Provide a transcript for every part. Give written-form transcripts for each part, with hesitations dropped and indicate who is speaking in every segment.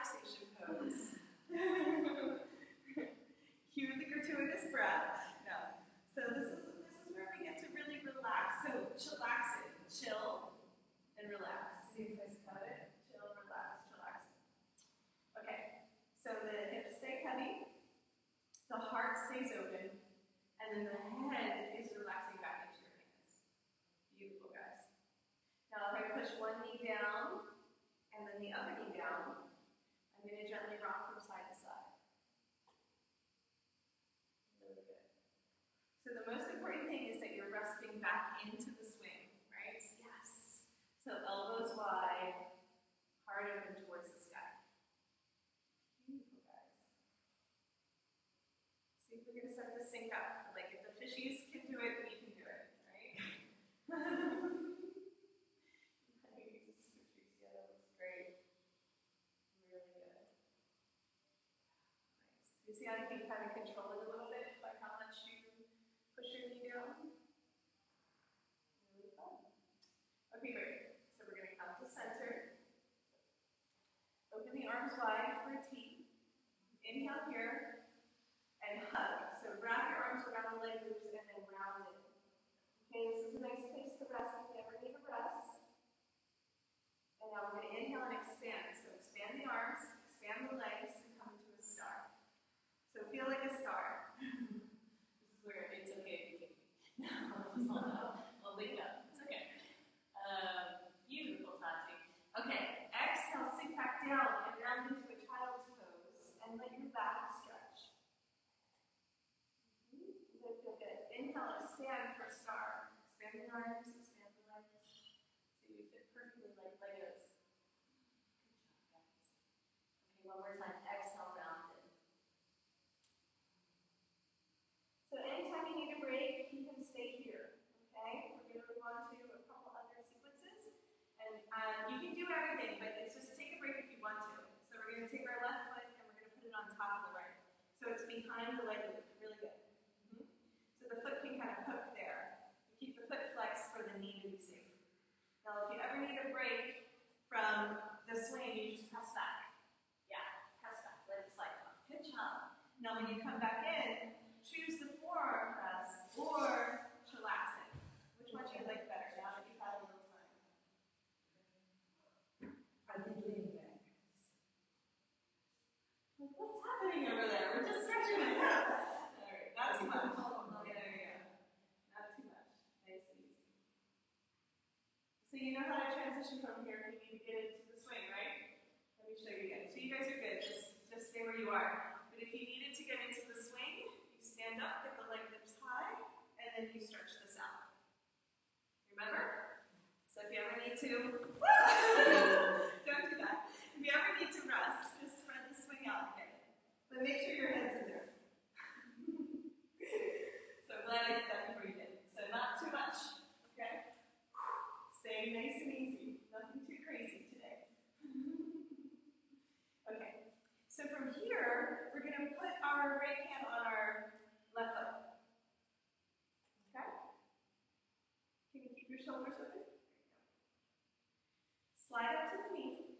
Speaker 1: relaxation pose. Cue the gratuitous breath. No. So this is where we get to really relax. So chillax it. Chill and relax. See if this cut it. Chill, relax, chillax. Okay. So the hips stay heavy. The heart stays open. And then the head is relaxing back into your hands. Beautiful, guys. Now if I push one knee down and then the other knee down, I'm going to gently rock from side to side. Really good. So the most important thing is that you're resting back into the swing, right? Yes. So elbows wide, heart open towards the sky. Beautiful, guys. See if we're going to start to sync up. Like if the fishies can do it, we can do it, right? You see how you can kind of control it a little bit by how much you push your knee down? Really fun. Okay, great. So we're going to come to center. Open the arms wide for a T. Inhale here and hug. So wrap your arms around the leg loops and then round it. Okay, this is a nice place to rest if you ever need a rest. And now we're going to inhale and expand. So expand the arms, expand the legs, and come into a star. So feel like a star. This is where it's okay if you kick me. No, I'll link up. It's okay. Beautiful, Tati. Okay, exhale, sink back down and round into a child's pose and let your back stretch. Good, good, good. Inhale, expand for star. Expand the arms, expand the legs. So you fit perfectly like Legos. Good job, guys. Okay, one more time. Exhale, round it. So anytime you need a break, you can stay here, okay? We're going to move on to a couple other sequences. And you can do everything, but it's just take a break if you want to. So we're going to take our left foot and we're going to put it on top of the right. So it's behind the leg loop, really good. So the foot can kind of hook there. You keep the foot flexed for the knee to be safe. Now if you ever need a break from the swing, you just press back. Yeah, press back, let it slide down. Good job. Now when you come back in, choose the forearm press or chillaxing. Which one do you like better now that you've had a little time?
Speaker 2: I think leaning back.
Speaker 1: Like, what's happening over there? We're just stretching it out. All right, not too much. Oh, yeah, there you go. Not too much. Nice and easy. So you know how to transition from here if you need to get into the swing, right? Let me show you again. So you guys are good. Just stay where you are. But if you needed to get into the swing, stand up, get the leg lips high, and then you stretch this out. Remember? So if you ever need to, don't do that. If you ever need to rest, just spread the swing out again. But make sure your head's in there. So I'm glad I did that before you did. So not too much, okay? Stay nice and easy. Nothing too crazy today. Okay. So from here, we're going to put our right hand on our left foot. Okay? Can you keep your shoulders open? Slide up to the knee.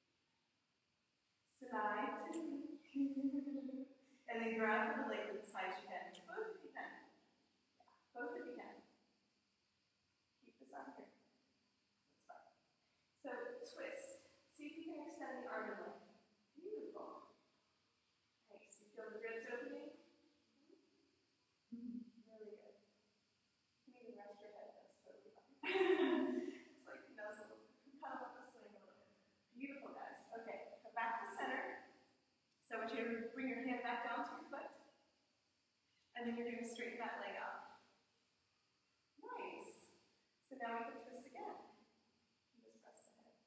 Speaker 1: Slide to the knee. And then grab for the leg as high as you can. Both if you can. Yeah, both if you can. Keep this on here. That's fine. So twist. See if you can extend the arm and leg. Beautiful. Nice. You feel the ribs opening? Really good. You can even rest your head. That's totally fine. It's like nuzzle. Come up the swing a little bit. Beautiful, guys. Okay, come back to center. So I want you to bring your hand back down to your foot. And then you're going to straighten that leg out. Nice. So now we can twist again. Just press the head.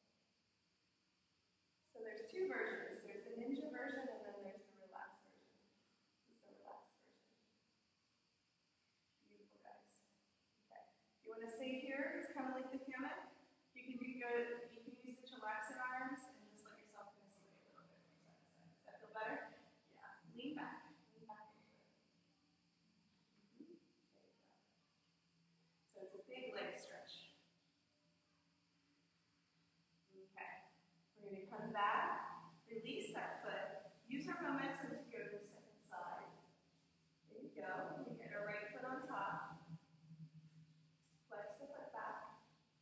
Speaker 1: So there's two versions. There's the ninja version and then there's the relaxed version. This is the relaxed version. Beautiful, guys. Okay. If you want to stay here, it's kind of like the hammock. You can do good. You can use the chillaxing arms and just let yourself kind of sway a little bit from side to side. Does that feel better? Yeah. Lean back. Lean back into it. There you go. So it's a big leg stretch. Okay. We're going to come back. Release that foot. Use our momentum to go to the second side. There you go. You get our right foot on top. Flex the foot back.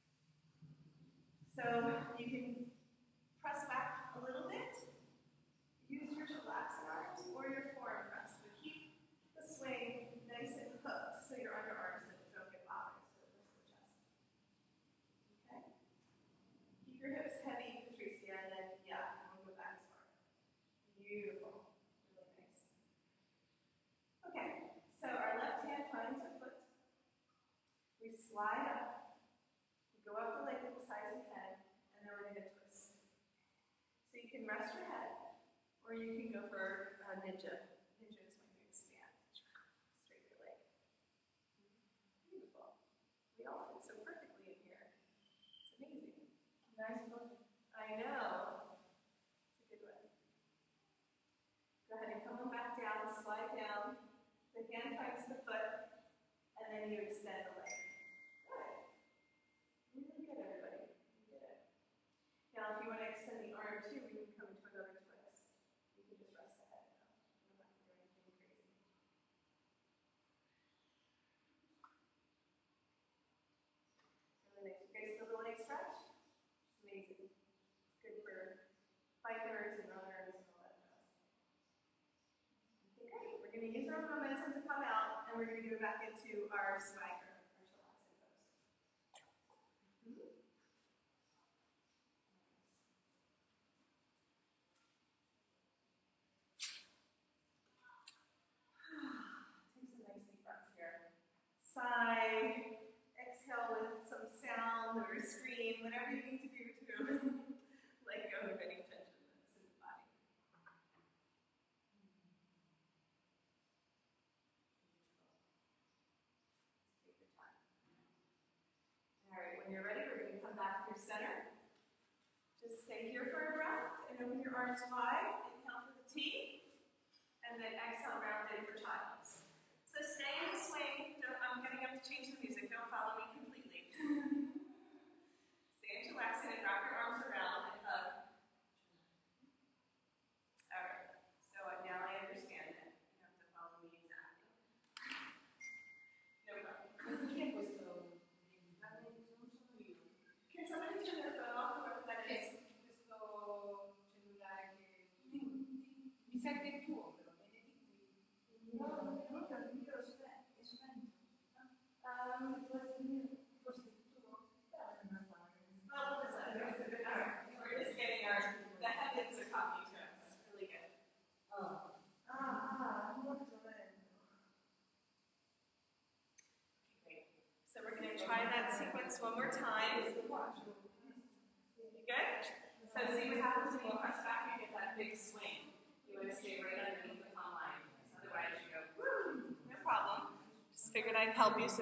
Speaker 1: So you can press back a little bit. Use your chillaxing arms or your forearm press, but keep the swing nice and hooked so your underarms don't get bothered, so it lifts the chest. Okay? Keep your hips heavy, Patricia, and then, yeah, we'll go back as far. Beautiful. Really nice. Okay, so our left hand finds a foot. We slide up. We go up the leg with the sides of the head, and then we're going to twist. So you can rest your head, or you can go for a ninja. Ninja is when you expand. Straight your leg. Beautiful. We all fit so perfectly in here. It's amazing.
Speaker 2: Nice look.
Speaker 1: I know. It's a good one. Go ahead and come on back down, slide down. The hand finds the foot, and then you extend the leg. Good. Really good, everybody. You did it. Now, if you want to extend the arm too, we can come into another twist. You can just rest the head now. You don't have to do anything crazy. Really nice. You guys feel the leg stretch? It's amazing. It's good for bikers and runners and all that stuff. Okay, great. We're going to use our momentum to come out, and we're going to go back into our swagger, our chillaxing pose. Take some nice deep breaths here. Sigh. Exhale with some sound or a scream, whatever you need to do to let go of any tension that's in the body. Take your time. All right, when you're ready, we're going to come back through center. Just stay here for a breath and open your arms wide. Inhale for the T, and then exhale rounded for child's. So stay in the swing. I'm getting up to change the music. Don't follow me completely. Stay in chillaxing and wrap your arms around and hug. All right. So now I understand it. You have to follow me exactly. No problem. Can somebody turn their phone off, whoever that is?
Speaker 2: Mi sa che è tuo, però, vedi qui. No, non è il mio, è spento. Forse il tuo.
Speaker 1: Oh, listen. We're just getting the heavens are talking to us. Really good.
Speaker 2: Molto bello.
Speaker 1: Great. So we're going to try that sequence one more time. You good? So see what happens when you press back and get that big swing. You want to stay right underneath the palm line. Otherwise you go, woo, no problem. Just figured I'd help you. So